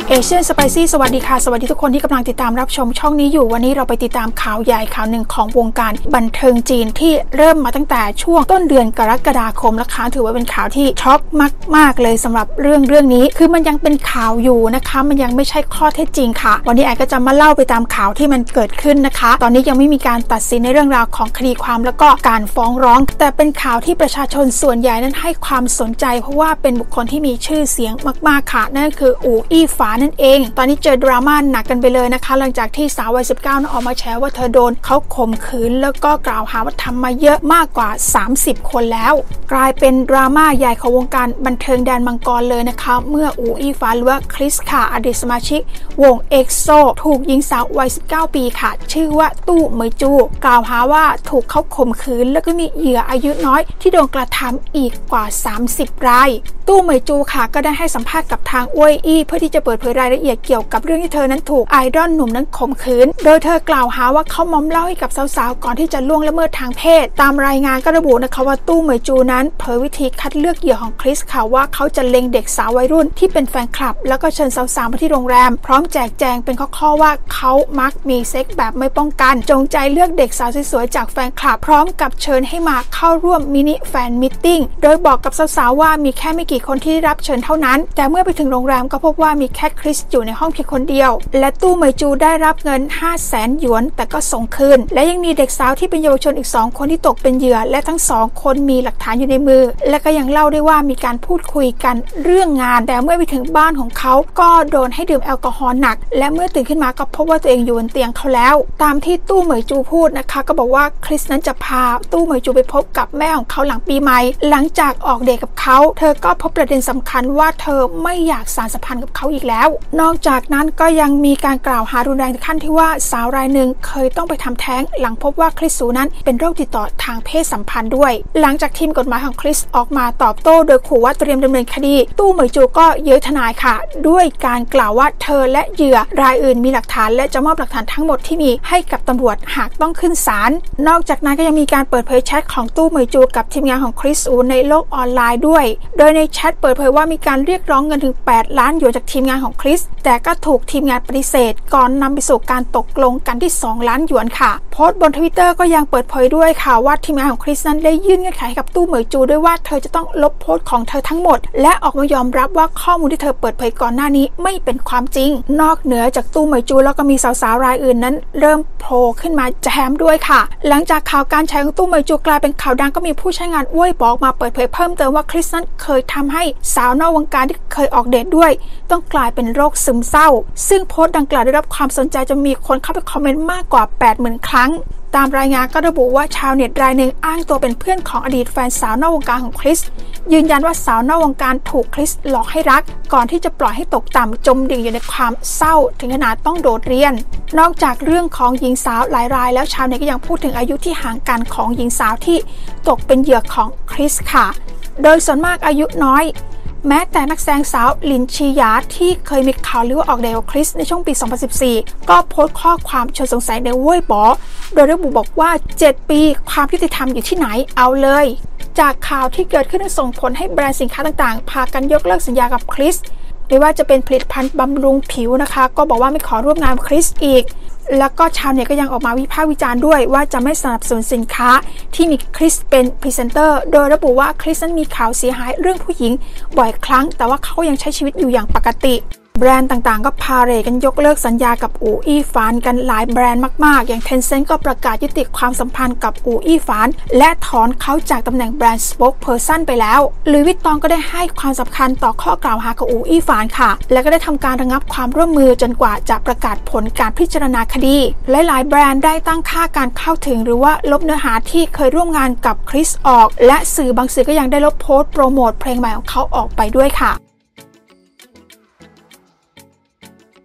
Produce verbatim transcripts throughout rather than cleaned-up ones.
เอเชียนสไปซี่สวัสดีค่ะสวัสดีทุกคนที่กำลังติดตามรับชมช่องนี้อยู่วันนี้เราไปติดตามข่าวใหญ่ข่าวหนึ่งของวงการบันเทิงจีนที่เริ่มมาตั้งแต่ช่วงต้นเดือนกรกฎาคมและค่ะถือว่าเป็นข่าวที่ช็อกมากๆเลยสำหรับเรื่องเรื่องนี้คือมันยังเป็นข่าวอยู่นะคะมันยังไม่ใช่ข้อเท็จจริงค่ะวันนี้แอก็จะมาเล่าไปตามข่าวที่มันเกิดขึ้นนะคะตอนนี้ยังไม่มีการตัดสินในเรื่องราวของคดีความแล้วก็การฟ้องร้องแต่เป็นข่าวที่ประชาชนส่วนใหญ่นั้นให้ความสนใจเพราะว่าเป็นบุคคลที่มีชื่อเสียงมากๆค่ะนั่นคืออู่อี้ฝานั่นเองตอนนี้เจอดราม่าหนักกันไปเลยนะคะหลังจากที่สาววัยสิบเก้านั้นออกมาแฉว่าเธอโดนเขาข่มขืนแล้วก็กล่าวหาว่าทำมาเยอะมากกว่าสามสิบคนแล้วกลายเป็นดราม่าใหญ่ของวงการบันเทิงแดนมังกรเลยนะคะเมื่ออู่อี้ฝาหรือว่าคริสค่ะอดีตสมาชิกวงเอ็กโซถูกหญิงสาววัยสิบเก้าปีค่ะชื่อว่าตู้เหมยจูกล่าวหาว่าถูกเขาข่มขืนแล้วก็มีเหยื่ออายุน้อยที่โดนกระทำอีกกว่าสามสิบรายตู้เหมยจูค่ะก็ได้ให้สัมภาษณ์กับทางอวยอี้เพื่อที่จะเปิดเผยรายละเอียดเกี่ยวกับเรื่องที่เธอนั้นถูกไอดอลหนุ่มนั้นข่มขืนโดยเธอกล่าวหาว่าเขามอมเหล้าให้กับสาวๆก่อนที่จะล่วงละเมิดทางเพศตามรายงานก็ระบุนะคะว่าตู้เหมยจูนั้นเผยวิธีคัดเลือกเหยื่อของคริสค่ะว่าเขาจะเล็งเด็กสาววัยรุ่นที่เป็นแฟนคลับแล้วก็เชิญสาวๆมาที่โรงแรมพร้อมแจกแจงเป็นข้อๆว่าเขามักมีเซ็กแบบไม่ป้องกันจงใจเลือกเด็กสาวสวยๆจากแฟนคลับพร้อมกับเชิญให้มาเข้าร่วมมินิแฟนมิทติ้งโดยบอกกับสาวๆว่ามีแค่ไม่กี่คนที่ได้รับเชิญเท่านั้นแต่เมื่อไปถึงโรงแรมก็พบว่ามีแค่คริสอยู่ในห้องเพียงคนเดียวและตู้เหมยจูได้รับเงิน ห้าแสน หยวนแต่ก็ส่งคืนและยังมีเด็กสาวที่เป็นเยาวชนอีกสองคนที่ตกเป็นเหยื่อและทั้งสองคนมีหลักฐานอยู่ในมือและก็ยังเล่าได้ว่ามีการพูดคุยกันเรื่องงานแต่เมื่อไปถึงบ้านของเขาก็โดนให้ดื่มแอลกอฮอล์หนักและเมื่อตื่นขึ้นมาก็พบว่าตัวเองอยู่บนเตียงเขาแล้วตามที่ตู้เหมยจูพูดนะคะก็บอกว่าคริสนั้นจะพาตู้เหมยจูไปพบกับแม่ของเขาหลังปีใหม่หลังจากออกเดทกับเขาเธอก็พบประเด็นสำคัญว่าเธอไม่อยากสานสัมพันธ์กับเขาอีกแล้วนอกจากนั้นก็ยังมีการกล่าวหารุนแรงถึงขั้นที่ว่าสาวรายหนึ่งเคยต้องไปทำแท้งหลังพบว่าคริสซูนั้นเป็นโรคติดต่อทางเพศสัมพันธ์ด้วยหลังจากทีมกฎหมายของคริสออกมาตอบโต้โดยขู่ว่าเตรียมดำเนินคดีตู้เหมยจูก็เย้ยทนายค่ะด้วยการกล่าวว่าเธอและเหยื่อรายอื่นมีหลักฐานและจะมอบหลักฐานทั้งหมดที่มีให้กับตำรวจหากต้องขึ้นศาลนอกจากนั้นก็ยังมีการเปิดเผยแชทของตู้เหมยจูกับทีมงานของคริสอูในโลกออนไลน์ด้วยโดยในแชทเปิดเผยว่ามีการเรียกร้องเงินถึงแปดล้านหยวนจากทีมงานของคริสแต่ก็ถูกทีมงานปฏิเสธก่อนนำไปสู่การตกลงกันที่สองล้านหยวนค่ะโพสต์บน Twitter ก็ยังเปิดเผยด้วยค่ะว่าทีมงานของคริสนั้นได้ยื่นเงื่อนไขกับตู้เหมยจูด้วยว่าเธอจะต้องลบโพสต์ของเธอทั้งหมดและออกมายอมรับว่าข้อมูลที่เธอเปิดเผยก่อนหน้านี้ไม่เป็นความจริงนอกเหนือจากตู้เหมยจูแล้วก็มีสาวๆรายอื่นนั้นเริ่มโผล่ขึ้นมาแจมด้วยค่ะหลังจากข่าวการแชร์ของตู้เหมยจูกลายเป็นข่าวดังก็มีผู้ใช้งานอ้วยบอกมาเปิดเผยเพิ่มเติมว่าคริสนั้นเคยทำให้สาวนอกวงการที่เคยออกเดทด้วยต้องกลายเป็นโรคซึมเศร้าซึ่งโพสต์ดังกล่าวได้รับความสนใจจนมีคนเข้าไปคอมเมนต์มากกว่า แปดหมื่น ครั้งตามรายงานก็ระบุว่าชาวเน็ตรายหนึ่งอ้างตัวเป็นเพื่อนของอดีตแฟนสาวนอกวงการของคริสยืนยันว่าสาวนอกวงการถูกคริสหลอกให้รักก่อนที่จะปล่อยให้ตกต่ำจมดิ่งอยู่ในความเศร้าถึงขนาดต้องโดดเรียนนอกจากเรื่องของหญิงสาวหลายรายแล้วชาวเน็ตก็ยังพูดถึงอายุที่ห่างกันของหญิงสาวที่ตกเป็นเหยื่อของคริสค่ะโดยส่วนมากอายุน้อยแม้แต่นักแสดงสาวหลินชีหยาที่เคยมีข่าวลือว่าออกเดทกับคริสในช่วงปีสองพันสิบสี่ก็โพสต์ข้อความชวนสงสัยในเว่ยป๋อโดยระบุบอกว่าเจ็ดปีความยุติธรรมอยู่ที่ไหนเอาเลยจากข่าวที่เกิดขึ้นส่งผลให้แบรนด์สินค้าต่างๆพากันยกเลิกสัญญากับคริสไม่ว่าจะเป็นผลิตภัณฑ์บำรุงผิวนะคะก็บอกว่าไม่ขอร่วมงานกับคริสอีกแล้วก็ชาวเน็ตก็ยังออกมาวิพากษ์วิจารณ์ด้วยว่าจะไม่สนับสนุนสินค้าที่มีคริสเป็นพรีเซนเตอร์โดยระบุว่าคริสนั้นมีข่าวเสียหายเรื่องผู้หญิงบ่อยครั้งแต่ว่าเขายังใช้ชีวิตอยู่อย่างปกติแบรนด์ต่างๆก็พาเหรดกันยกเลิกสัญญากับอู่อี้ฝานกันหลายแบรนด์มากๆอย่าง Tencent ก็ประกาศยุติความสัมพันธ์กับอู่อี้ฝานและถอนเขาจากตำแหน่งแบรนด์ Spokesperson ไปแล้วหรือวิตตองก็ได้ให้ความสำคัญต่อข้อกล่าวหากับอู่อี้ฝานค่ะและก็ได้ทำการระงับความร่วมมือจนกว่าจะประกาศผลการพิจารณาคดีหลายๆแบรนด์ได้ตั้งค่าการเข้าถึงหรือว่าลบเนื้อหาที่เคยร่วมงานกับคริสออกและสื่อบางสื่อก็ยังได้ลบโพสต์โปรโมทเพลงใหม่ของเขาออกไปด้วยค่ะ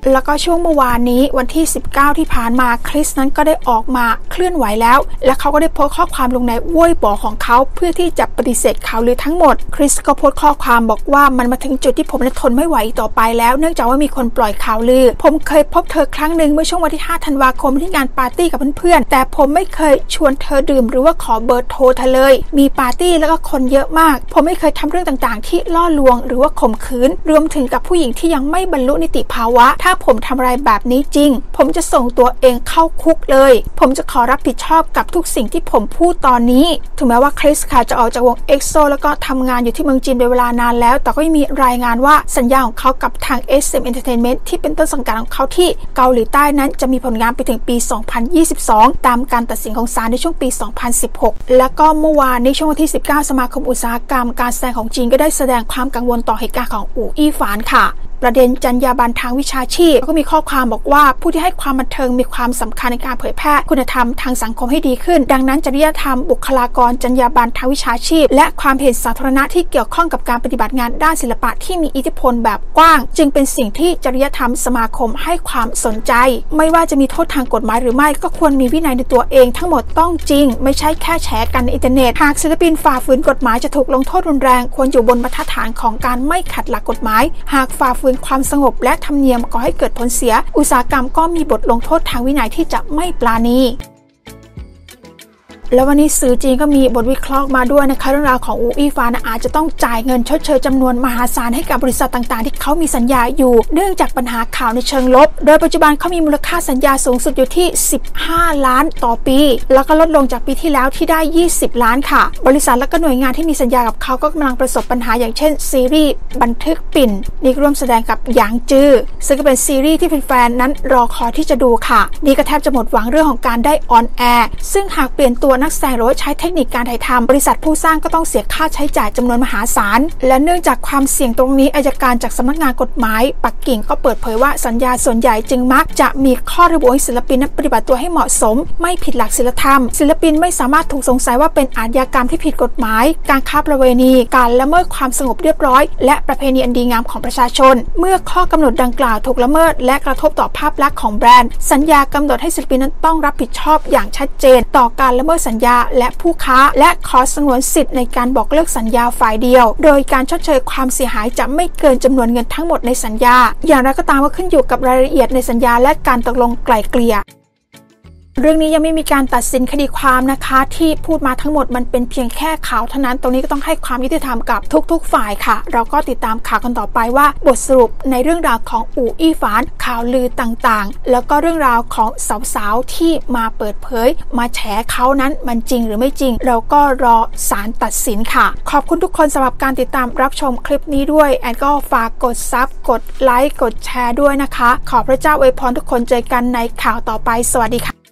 แล้วก็ช่วงเมื่อวานนี้วันที่สิบเก้าที่ผ่านมาคริสนั้นก็ได้ออกมาเคลื่อนไหวแล้วและเขาก็ได้โพสต์ข้อความลงในเว่ยป๋อของเขาเพื่อที่จะปฏิเสธข่าวลือทั้งหมดคริสก็โพสต์ข้อความบอกว่ามันมาถึงจุดที่ผมทนไม่ไหวต่อไปแล้วเนื่องจากว่ามีคนปล่อยข่าวลือผมเคยพบเธอครั้งหนึ่งเมื่อช่วงวันที่ห้าธันวาคมที่งานปาร์ตี้กับเพื่อนๆแต่ผมไม่เคยชวนเธอดื่มหรือว่าขอเบอร์โทรเธอเลยมีปาร์ตี้แล้วก็คนเยอะมากผมไม่เคยทำเรื่องต่างๆที่ล่อลวงหรือว่าข่มขืนรวมถึงกับผู้หญิงที่ยังไม่บรรลุนิติภาวะถ้าผมทำอะไรแบบนี้จริงผมจะส่งตัวเองเข้าคุกเลยผมจะขอรับผิดชอบกับทุกสิ่งที่ผมพูดตอนนี้ถึงแม้ว่าคริสค่ะจะออกจากวง เอ็กโซ แล้วก็ทำงานอยู่ที่เมืองจีนเป็นเวลานานแล้วแต่ก็ยังมีรายงานว่าสัญญาของเขากับทาง เอส เอ็ม Entertainment ที่เป็นต้นสังกัดของเขาที่เกาหลีใต้นั้นจะมีผลงานไปถึงปี สองพันยี่สิบสอง ตามการตัดสินของศาลในช่วงปี สองพันสิบหก แล้วก็เมื่อวานในช่วงวันที่ สิบเก้า สมาคมอุตสาหกรรมการแสดงของจีนก็ได้แสดงความกังวลต่อเหตุการณ์ของอู่อี้ฝานค่ะประเด็นจรรยาบรรณทางวิชาชีพก็มีข้อความบอกว่าผู้ที่ให้ความบันเทิงมีความสำคัญในการเผยแพร่คุณธรรมทางสังคมให้ดีขึ้นดังนั้นจริยธรรมบุคลากรจรรยาบรรณทางวิชาชีพและความเห็นสาธารณะที่เกี่ยวข้องกับการปฏิบัติงานด้านศิลปะที่มีอิทธิพลแบบกว้างจึงเป็นสิ่งที่จริยธรรมสมาคมให้ความสนใจไม่ว่าจะมีโทษทางกฎหมายหรือไม่ก็ควรมีวินัยในตัวเองทั้งหมดต้องจริงไม่ใช่แค่แฉกันในอินเทอร์เน็ตหากศิลปินฝ่าฝืนกฎหมายจะถูกลงโทษรุนแรงควรอยู่บนบรรทัดฐานของการไม่ขัดหลักกฎหมายหากฝ่าฝืนความสงบและธรรมเนียมก่อให้เกิดผลเสียอุตสาหกรรมก็มีบทลงโทษทางวินัยที่จะไม่ปราณีแล้ววันนี้สื่อจีนก็มีบทวิเคราะห์มาด้วยนะคะเรื่องราวของอู่อี้ฝานอาจจะต้องจ่ายเงินชดเชยจำนวนมหาศาลให้กับบริษัทต่างๆที่เขามีสัญญาอยู่เนื่องจากปัญหาข่าวในเชิงลบโดยปัจจุบันเขามีมูลค่าสัญญาสูงสุดอยู่ที่สิบห้าล้านต่อปีแล้วก็ลดลงจากปีที่แล้วที่ได้ยี่สิบล้านค่ะบริษัทและก็หน่วยงานที่มีสัญญากับเขาก็กำลังประสบปัญหาอย่างเช่นซีรีส์บันทึกปิ่นนี่ร่วมแสดงกับหยางจื้อซึ่งก็เป็นซีรีส์ที่แฟนๆนั้นรอคอยที่จะดูค่ะนี่ก็แทบจะหมดหวังเรื่องของการได้ออนแอร์ซึ่งหากเปลี่ยนตัวนักแสดงหรือใช้เทคนิคการถ่ายทำบริษัทผู้สร้างก็ต้องเสียค่าใช้จ่ายจำนวนมหาศาลและเนื่องจากความเสี่ยงตรงนี้อัยการจากสำนักงานกฎหมายปักกิ่งก็เปิดเผยว่าสัญญาส่วนใหญ่จึงมักจะมีข้อระบุให้ศิลปินนั้นปฏิบัติตัวให้เหมาะสมไม่ผิดหลักศีลธรรมศิลปินไม่สามารถถูกสงสัยว่าเป็นอาชญากรรมที่ผิดกฎหมายการค้าประเวณีการละเมิดความสงบเรียบร้อยและประเพณีอันดีงามของประชาชนเมื่อข้อกำหนดดังกล่าวถูกละเมิดและกระทบต่อภาพลักษณ์ของแบรนด์สัญญากำหนดให้ศิลปินนั้นต้องรับผิดชอบอย่างชัดเจนต่อการละเมิดสัญญาและผู้ค้าและขอสงวนสิทธิ์ในการบอกเลิกสัญญาฝ่ายเดียวโดยการชดเชยความเสียหายจะไม่เกินจำนวนเงินทั้งหมดในสัญญาอย่างไรก็ตามว่าขึ้นอยู่กับรายละเอียดในสัญญาและการตกลงไกล่เกลี่ยเรื่องนี้ยังไม่มีการตัดสินคดีความนะคะที่พูดมาทั้งหมดมันเป็นเพียงแค่ข่าวเท่านั้นตรงนี้ก็ต้องให้ความยุติธรรมกับทุกๆฝ่ายค่ะเราก็ติดตามข่าวกันต่อไปว่าบทสรุปในเรื่องราวของอู่อี้ฝานข่าวลือต่างๆแล้วก็เรื่องราวของสาวๆที่มาเปิดเผยมาแฉเขานั้นมันจริงหรือไม่จริงเราก็รอศาลตัดสินค่ะขอบคุณทุกคนสำหรับการติดตามรับชมคลิปนี้ด้วยแอนก็ฝากกดซับกดไลค์กดแชร์ด้วยนะคะขอพระเจ้าอวยพรทุกคนเจอกันในข่าวต่อไปสวัสดีค่ะ